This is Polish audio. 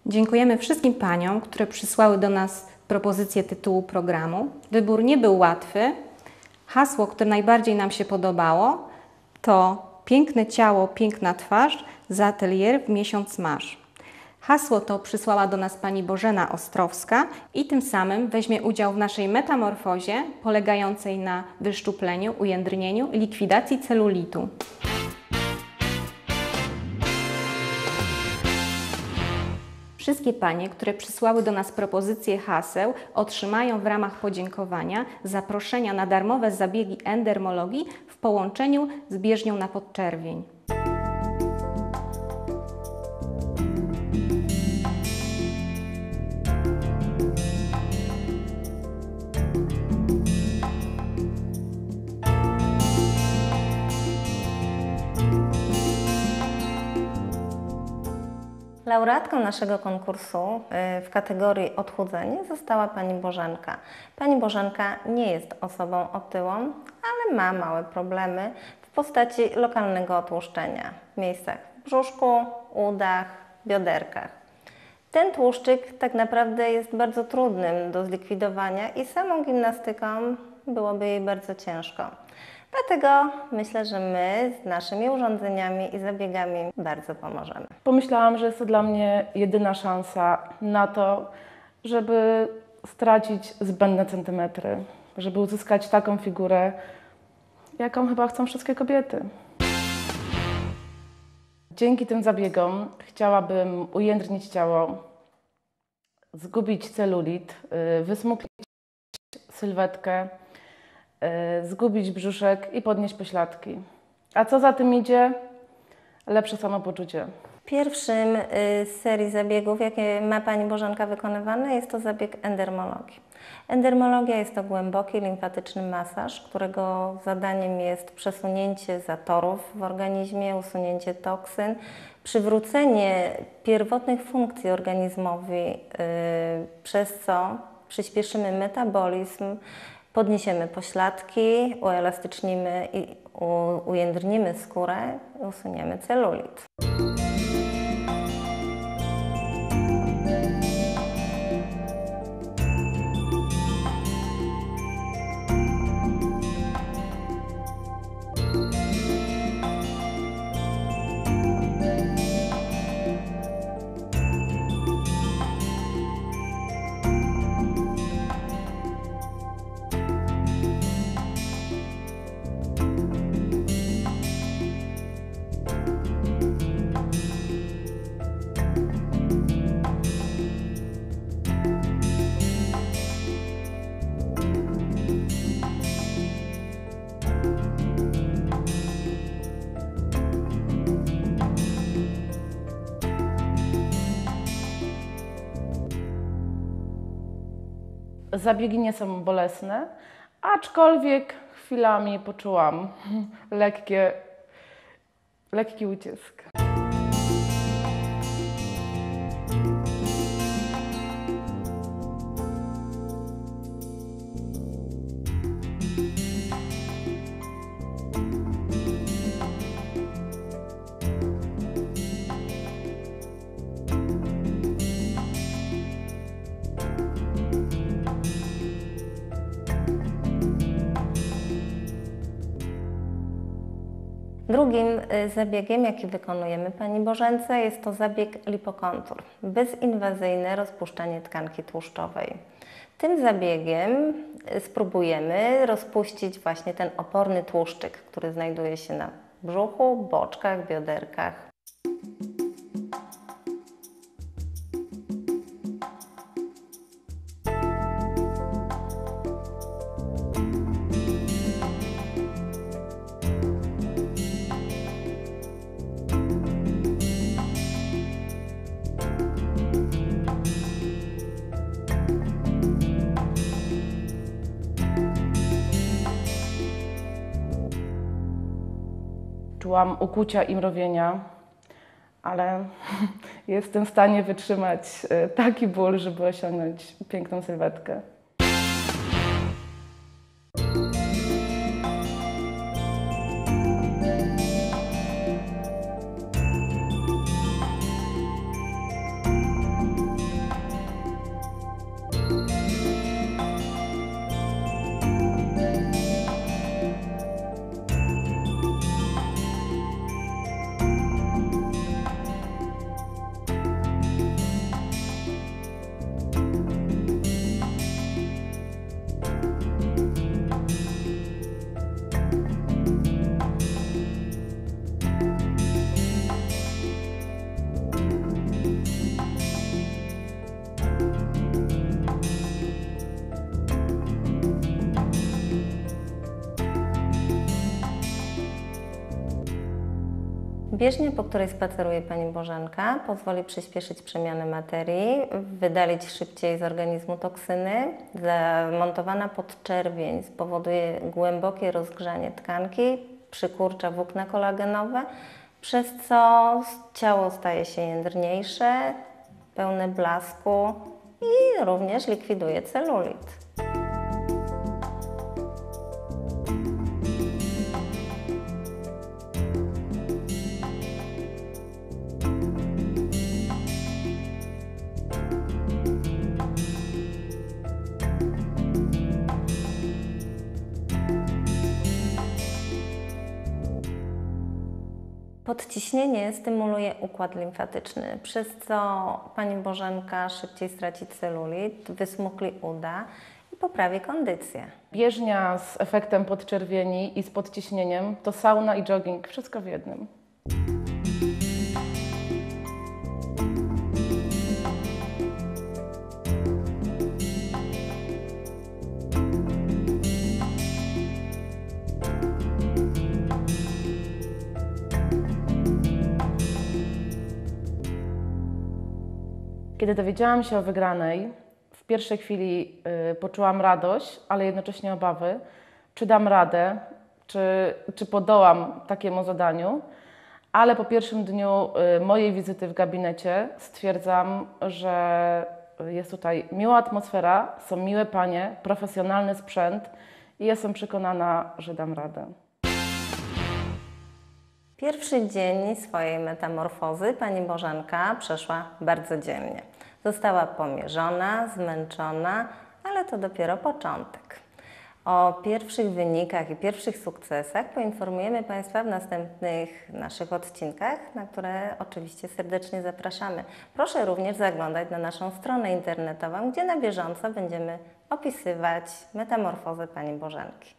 Dziękujemy wszystkim paniom, które przysłały do nas propozycję tytułu programu. Wybór nie był łatwy. Hasło, które najbardziej nam się podobało, to piękne ciało, piękna twarz, za atelier w miesiąc masz. Hasło to przysłała do nas pani Bożena Ostrowska i tym samym weźmie udział w naszej metamorfozie polegającej na wyszczupleniu, ujędrnieniu i likwidacji celulitu. Wszystkie panie, które przysłały do nas propozycje haseł, otrzymają w ramach podziękowania zaproszenia na darmowe zabiegi endermologii w połączeniu z bieżnią na podczerwień. Laureatką naszego konkursu w kategorii odchudzenie została pani Bożenka. Pani Bożenka nie jest osobą otyłą, ale ma małe problemy w postaci lokalnego otłuszczenia w miejscach w brzuszku, udach, bioderkach. Ten tłuszczyk tak naprawdę jest bardzo trudnym do zlikwidowania i samą gimnastyką byłoby jej bardzo ciężko. Dlatego myślę, że my z naszymi urządzeniami i zabiegami bardzo pomożemy. Pomyślałam, że jest to dla mnie jedyna szansa na to, żeby stracić zbędne centymetry, żeby uzyskać taką figurę, jaką chyba chcą wszystkie kobiety. Dzięki tym zabiegom chciałabym ujędrnić ciało, zgubić celulit, wysmuklić sylwetkę, zgubić brzuszek i podnieść pośladki. A co za tym idzie? Lepsze samopoczucie. Pierwszym z serii zabiegów, jakie ma pani Bożenka wykonywane, jest to zabieg endermologii. Endermologia jest to głęboki, limfatyczny masaż, którego zadaniem jest przesunięcie zatorów w organizmie, usunięcie toksyn, przywrócenie pierwotnych funkcji organizmowi, przez co przyspieszymy metabolizm, podniesiemy pośladki, uelastycznimy i ujędrnimy skórę i usuniemy celulit. Zabiegi nie są bolesne, aczkolwiek chwilami poczułam lekki ucisk. Drugim zabiegiem, jaki wykonujemy pani Bożence, jest to zabieg lipokontur. Bezinwazyjne rozpuszczanie tkanki tłuszczowej. Tym zabiegiem spróbujemy rozpuścić właśnie ten oporny tłuszczyk, który znajduje się na brzuchu, boczkach, bioderkach. Czułam ukucia i mrowienia, ale jestem w stanie wytrzymać taki ból, żeby osiągnąć piękną sylwetkę. Bieżnia, po której spaceruje Pani Bożenka, pozwoli przyspieszyć przemianę materii, wydalić szybciej z organizmu toksyny. Zamontowana podczerwień spowoduje głębokie rozgrzanie tkanki, przykurcza włókna kolagenowe, przez co ciało staje się jędrniejsze, pełne blasku i również likwiduje celulit. Podciśnienie stymuluje układ limfatyczny, przez co Pani Bożenka szybciej straci celulit, wysmukli uda i poprawi kondycję. Bieżnia z efektem podczerwieni i z podciśnieniem to sauna i jogging, wszystko w jednym. Kiedy dowiedziałam się o wygranej, w pierwszej chwili poczułam radość, ale jednocześnie obawy, czy dam radę, czy podołam takiemu zadaniu. Ale po pierwszym dniu mojej wizyty w gabinecie stwierdzam, że jest tutaj miła atmosfera, są miłe panie, profesjonalny sprzęt i jestem przekonana, że dam radę. Pierwszy dzień swojej metamorfozy Pani Bożenka przeszła bardzo dzielnie. Została pomierzona, zmęczona, ale to dopiero początek. O pierwszych wynikach i pierwszych sukcesach poinformujemy Państwa w następnych naszych odcinkach, na które oczywiście serdecznie zapraszamy. Proszę również zaglądać na naszą stronę internetową, gdzie na bieżąco będziemy opisywać metamorfozę Pani Bożenki.